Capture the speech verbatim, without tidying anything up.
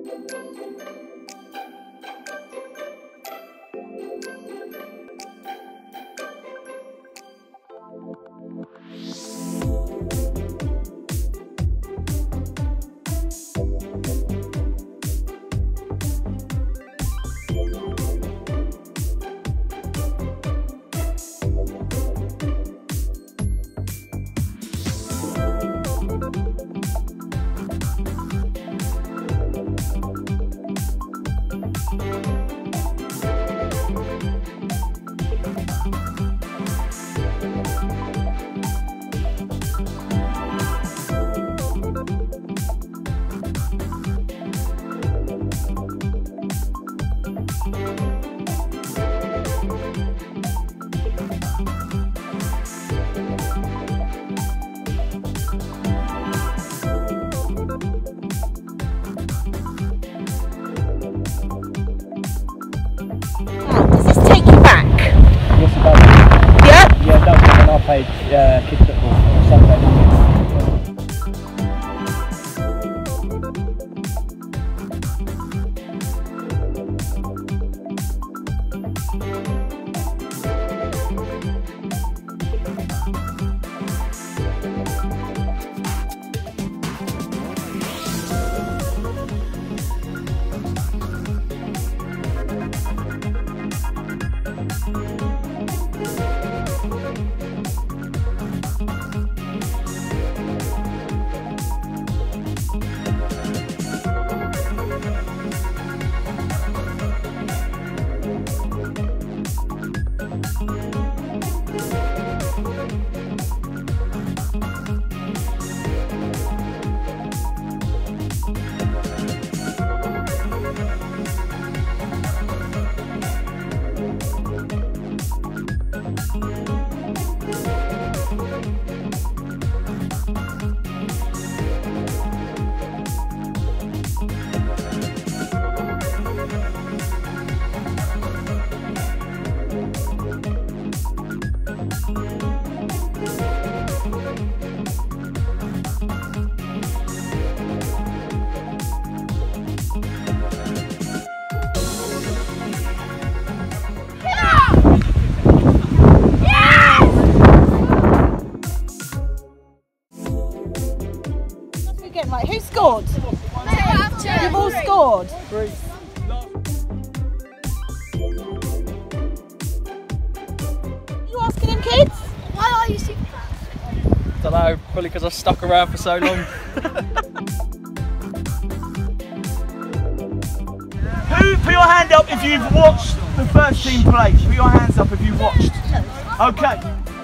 I played uh, kids football on Sunday. Right, who scored? You've all scored? Three. You asking him, kids? Why are you super fast? Don't know, probably because I stuck around for so long. Who, put your hand up if you've watched the first team play. Put your hands up if you've watched. Okay.